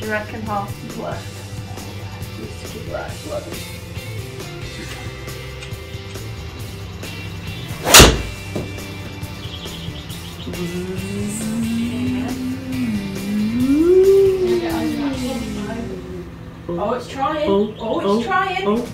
Do you reckon half is left? Just to keep that flooded. Oh, it's trying. Oh, it's trying.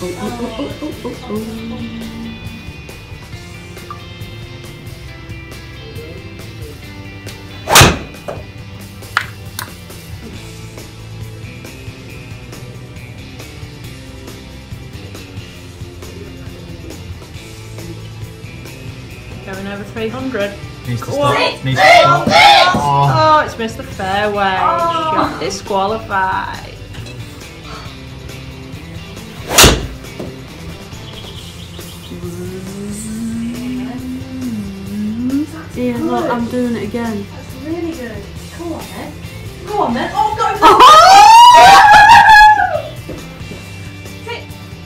Going over 300. Needs to stop. Needs to stop. Oh, it's missed the fairway. Shot disqualified. Yeah, look, I'm doing it again. That's really good. Come on then. Go on then. Oh, go for it.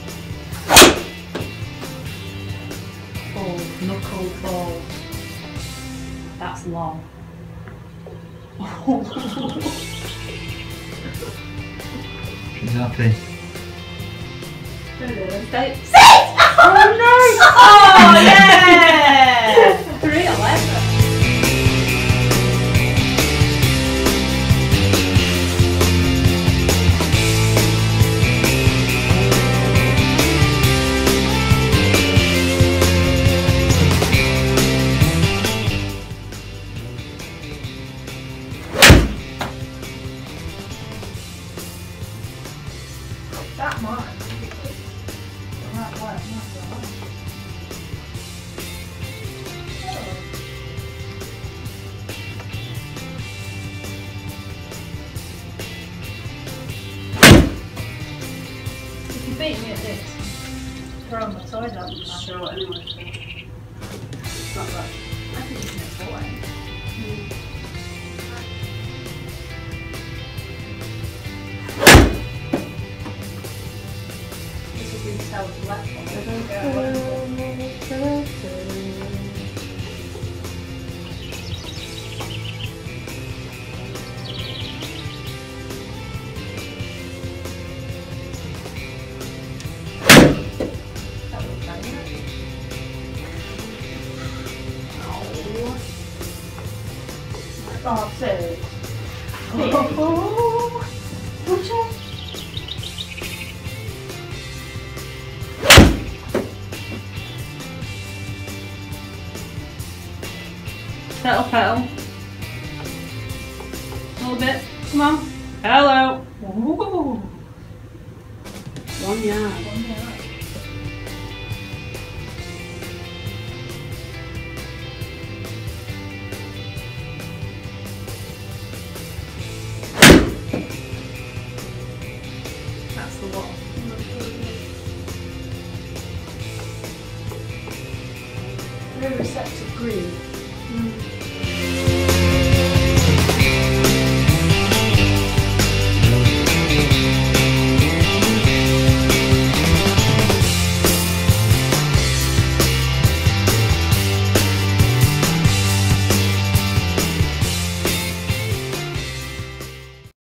Oh, knuckle ball. That's long. She's happy. Sit! Oh no! Oh yeah! 311. That might. If you beat me at this, throw on my side out. Sure, anyway. It's not bad. I think you can afford it. This will be the tail of the left one. Oh, so. Oh, watch it. Petal, petal. A little bit. Come on. Hello. Ooh. 1 yard. 1 yard. That's the one. Very receptive green.